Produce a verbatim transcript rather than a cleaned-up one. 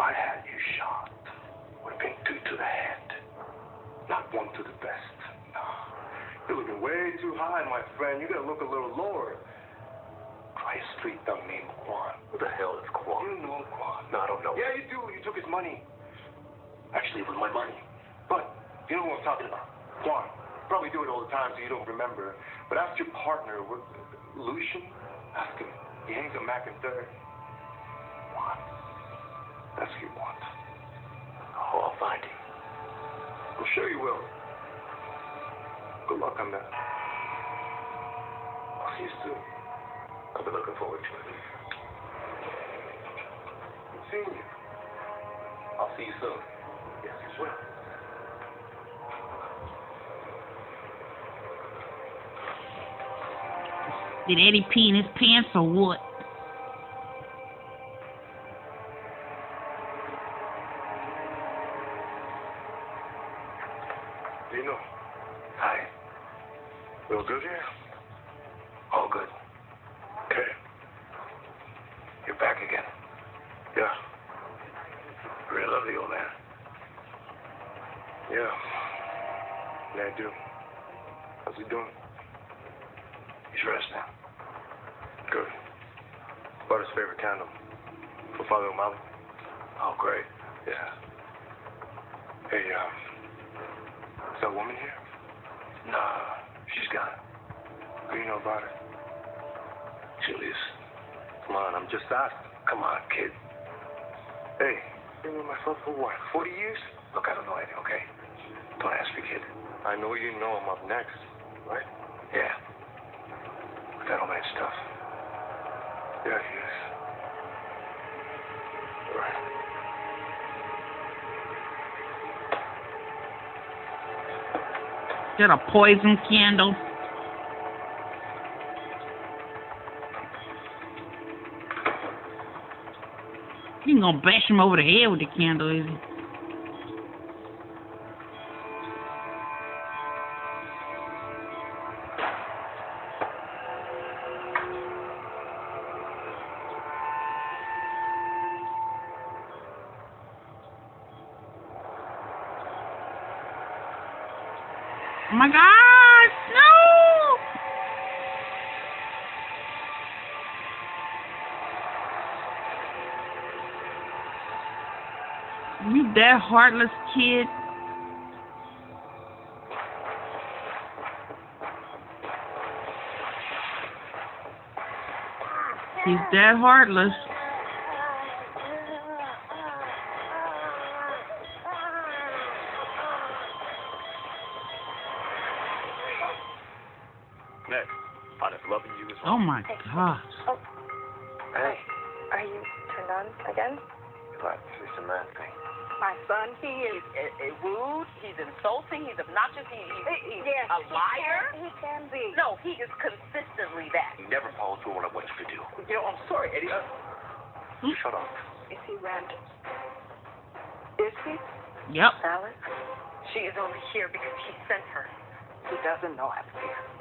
I had you shot, would have been two to the head, not one to the vest. No. You're looking way too high, my friend. You gotta look a little lower. Try a street thug named Quan. Who the hell is Quan? You know Quan. No, I don't know. Yeah, you do. You took his money. Actually, it was my money. But you know what I'm talking about. Quan. Probably do it all the time so you don't remember. But ask your partner, what, Lucian, ask him. He hangs a Mac in third. Quan. That's what you want. Oh, I'll find him. I'm sure you will. Good luck on that. I'll see you soon. I'll be looking forward to it. Good seeing you. I'll see you soon. Yes, you will. Did Eddie pee in his pants or what? Dino. Hi. Real good here? All good. Okay. You're back again. Yeah. Really love the old man. Yeah. Yeah, I do. How's he doing? He's resting. Good. Bought his favorite candle. For Father O'Malley. Oh, great. Yeah. Hey, um, is that woman here? Nah, she's gone. How do you know about her? Julius. Come on, I'm just asking. Come on, kid. Hey, been with my son for what, forty years? Look, I don't know anything, okay? Don't ask me, kid. I know you know I'm up next, right? Yeah. But that old man's tough. Yeah, he is. All right. Is that a poison candle? You ain't gonna bash him over the head with the candle, is he? Oh my God, no! You that heartless kid. He's that heartless. Next, I just loving you as well. Oh my God. Oh, Hey, are you turned on again? you like this a man thing? My son, he is uh, uh, rude, he's insulting, he's obnoxious, he, he, he's Yes, a liar. He can be. No, he is consistently that. He never follows through on what you could do. You know, I'm sorry, Eddie. Uh, Shut up. Is he Randall? Is he? Yep. Alex? she is over here because he sent her. He doesn't know I'm here.